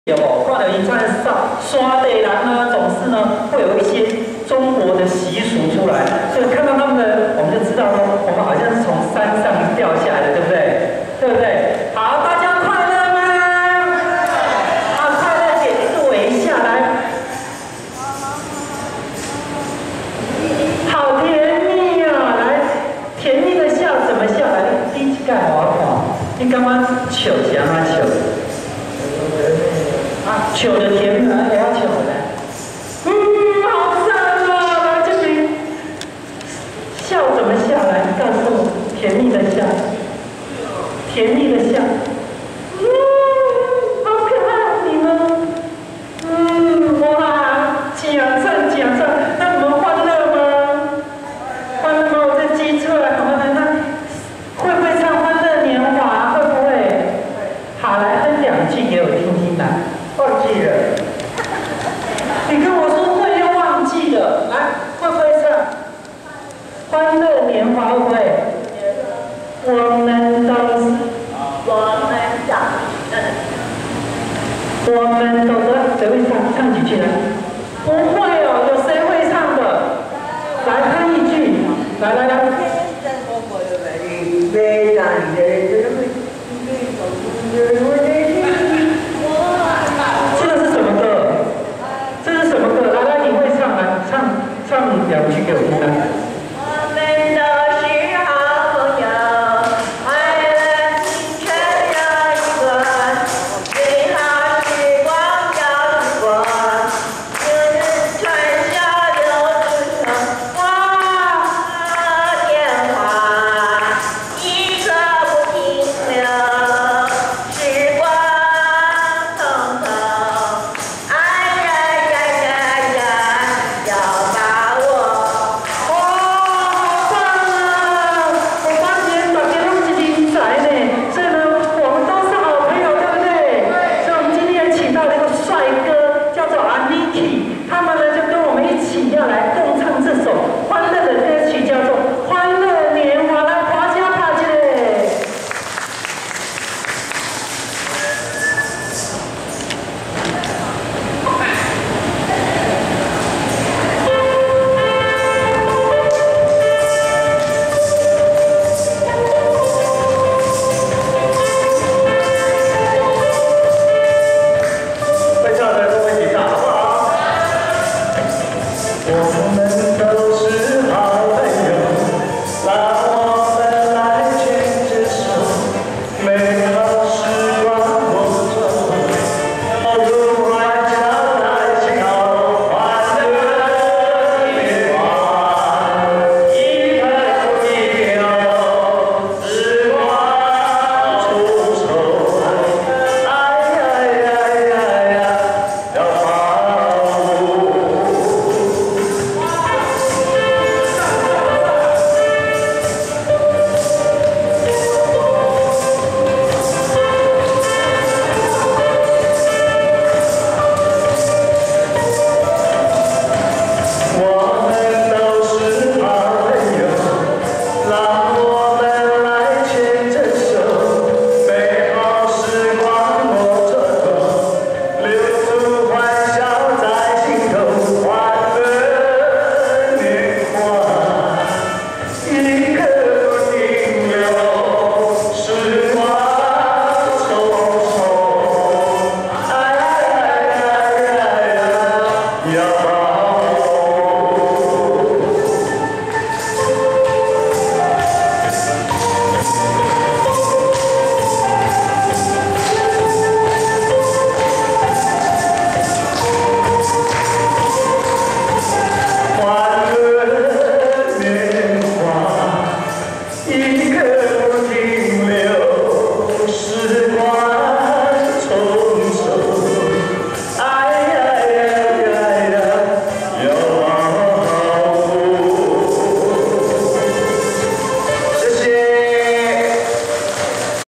有哦，看到伊在山地人呢，总是呢会有一些中国的习俗出来，所以看到他们的，我们就知道说，我们好像是从山上掉下来的，对不对？对不对？好，大家快乐吗？啊，快乐点是微笑来，好甜蜜啊！来，甜蜜的笑怎么笑？来，第一个我看，你感觉笑是安怎笑？ 啊，球的甜蜜来，给他球来。好赞啊！来这里，笑怎么笑？来，告诉我，甜蜜的笑，甜蜜的笑。好可爱，你们。哇，奖赞奖赞，那你们欢乐吗？欢乐吗？我这机车来，好来，那会不会唱《欢乐年华》？会不会？好，来哼两句给我听听来。 忘记了，你跟我说会又忘记了，来，会不会唱《欢乐年华》？会不会？我们都是，我们都是，谁会唱？唱几句来？不会哦，有谁会唱的？来，哼一句，来来来。